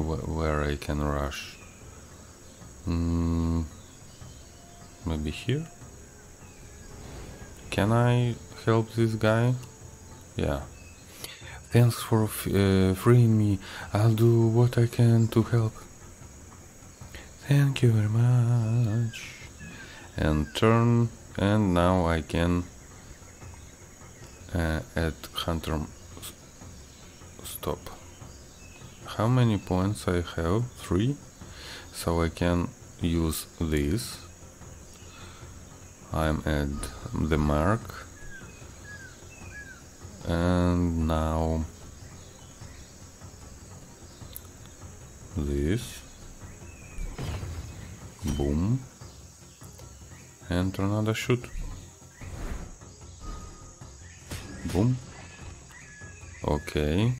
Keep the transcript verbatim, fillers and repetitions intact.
wh where I can rush. Mm, maybe here? Can I help this guy? Yeah. Thanks for f uh, freeing me. I'll do what I can to help. Thank you very much. And turn, and now I can uh, add hunter stop. How many points I have? Three. So I can use this. I'm at the mark. And now this. Boom. And another shoot. Boom. Okay.